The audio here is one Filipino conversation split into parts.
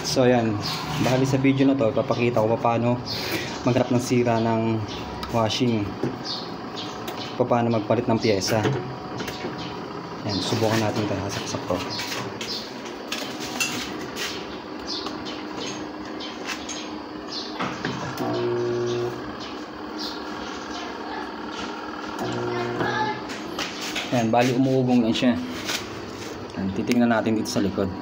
So ayan, bahali sa video na to, papakita ko paano maghanap ng sira ng washing, paano magpalit ng pyesa. Ayan, subukan natin ito, hasaksak ko. Ayan, bali umuugong lang siya. Ayan, titingnan natin dito sa likod.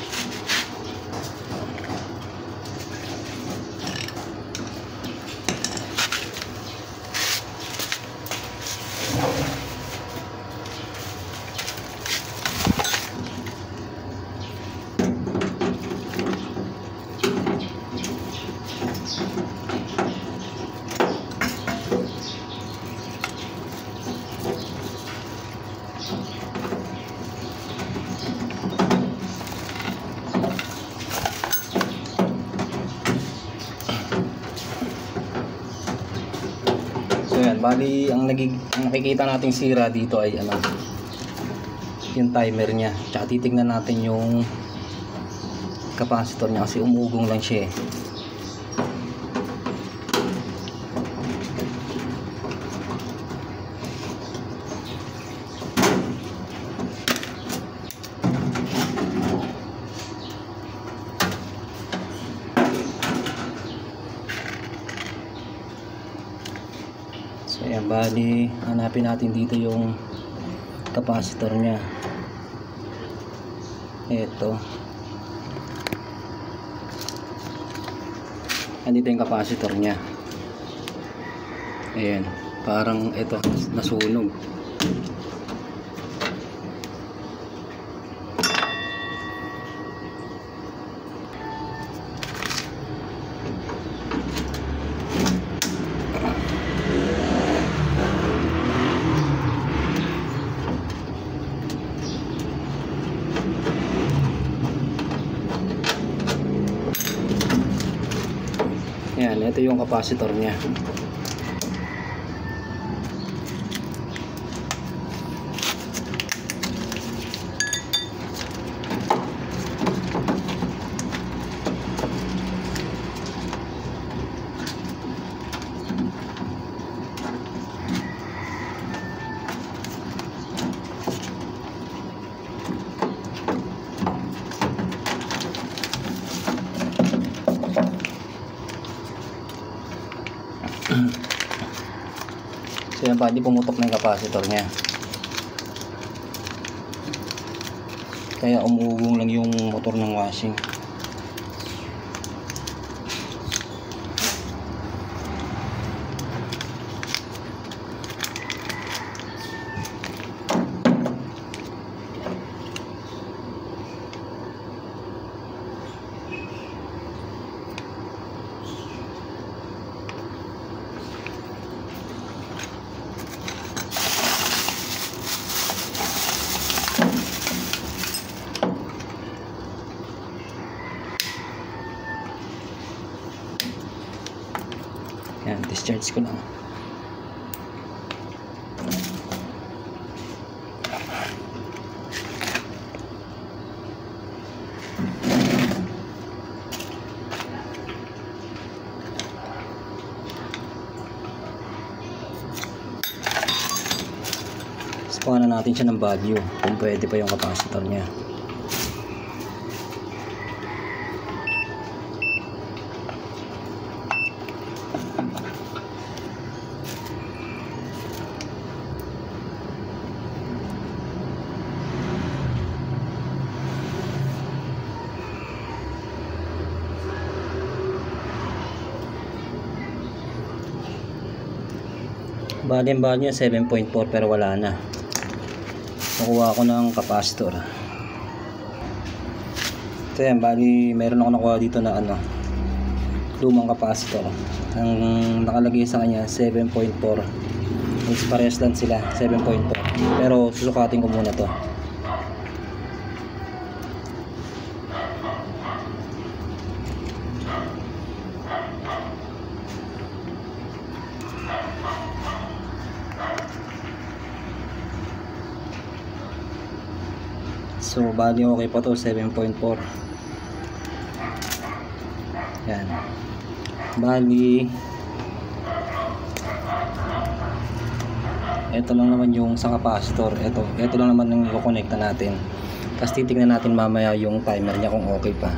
So yan, bali ang nakikita nating sira dito ay ano, yung timer niya. Tsaka titingnan natin yung capacitor niya kasi umugong lang siya eh. So ayan, bali hanapin natin dito yung capacitor nya. Ito, andito yung capacitor nya. Ayan, parang ito nasunog. Yan, ito yung capacitor niya. So yan, bali pumutok na yung capacitor nya, kaya umuugong lang yung motor ng washing. Yan, discharge ko lang. Spawn na natin siya ng value kung pwede pa yung capacitor niya. Bali ang value 7.4 pero wala na. Nakuha ko ng capacitor. So yan, bali meron ako nakuha dito na ano, lumang capacitor. Ang nakalagay sa kanya 7.4. Parehas lang sila, 7.4. Pero susukatin ko muna to. So bali okay pa to, 7.4. Yan. Bali, ito lang naman yung sa capacitor. Ito lang naman yung i-connecta natin. Tapos titignan natin mamaya yung timer niya kung okay pa.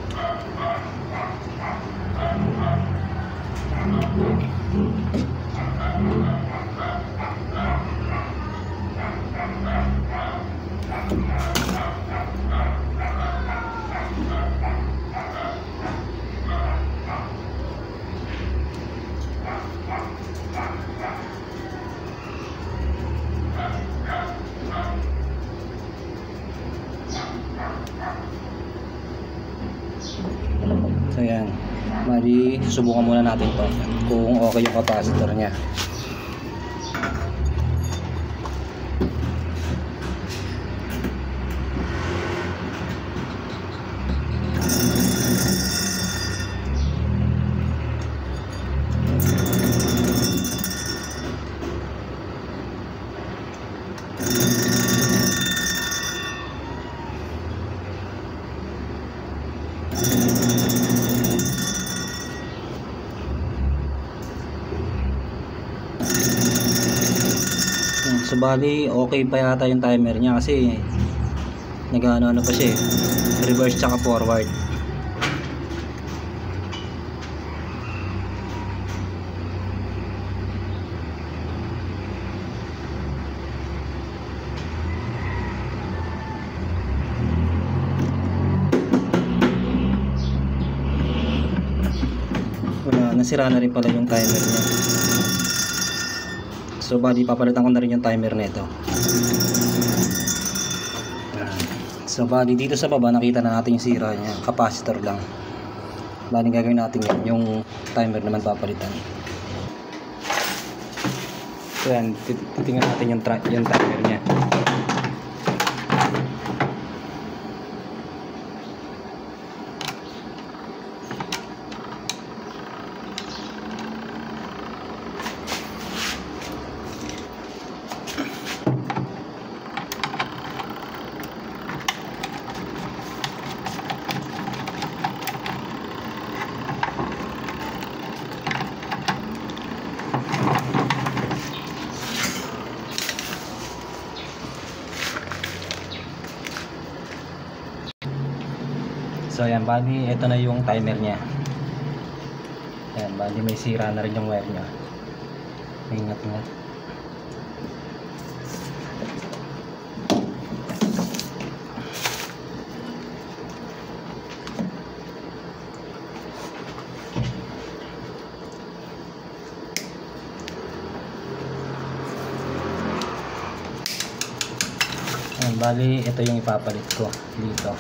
So yan, bali susubukan muna natin to kung okay yung capacitor nya. So bali okay pa yata yung timer niya kasi nag-ano pa siya reverse tsaka forward. Wala, nasira na rin pala yung timer niya. So bali papalitan ko na rin yung timer nito. So bali dito sa baba nakita na natin yung sira niya, capacitor lang. Bali gagawin natin yung timer naman papalitan. So yan, titingnan natin yung timer niya. So ayan, bali ito na yung timer niya. Ayan, bali may sira na rin yung wire niya. Ingat nga. Ayan, bali ito yung ipapalit ko dito.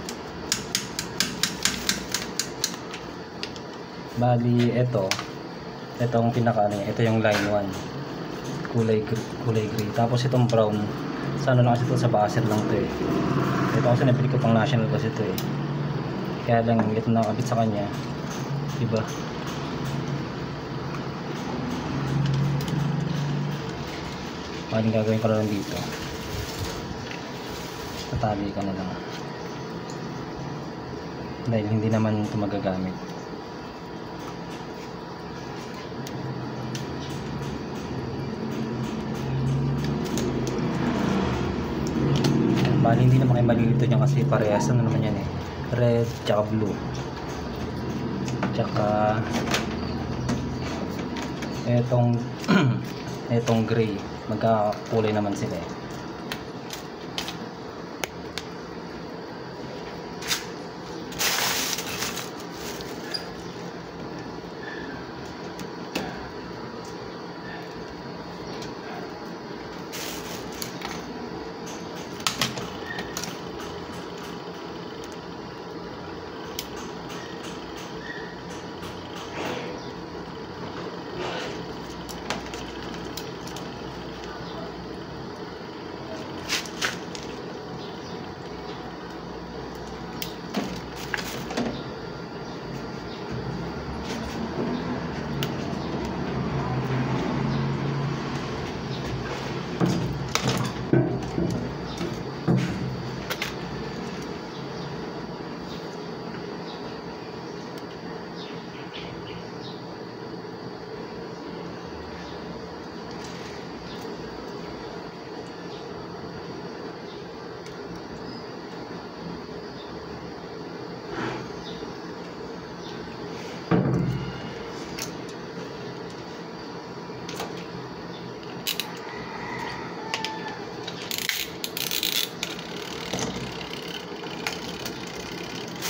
Bali itong pinaka ano, ito yung line 1 kulay gray, tapos itong brown sa ano lang kasi ito, sa buzzer lang to eh. Ito kasi nabili ko pang national kasi ito eh, kaya lang ito nakakabit sa kanya, diba? Bali gagawin ko lang dito, tatali ko na lang dahil hindi naman ito magagamit. Bali hindi naman kayo malilito niya kasi parehas ano naman yan eh, red tsaka blue tsaka etong gray, magkakulay naman sila eh.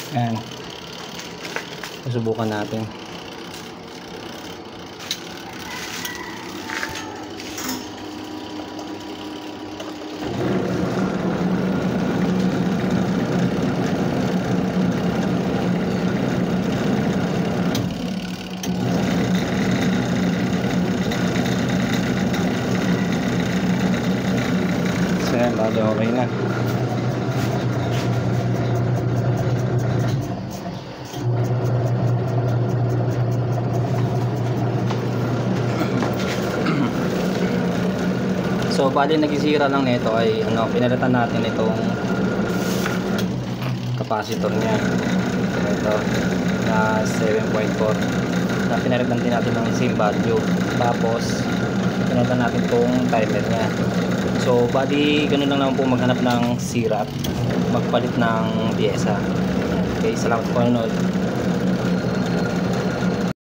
Ayan. Susubukan natin. So yan, bali okay na. So bali nagsisira lang nito ay ano, pinalitan natin itong capacitor niya. Ito na 7.4 na pinalitan din natin ng same value. Tapos pinalitan natin itong timer niya. So bali ganun lang naman po maghanap ng sira at magpalit ng pyesa. Okay, salamat po nanonood.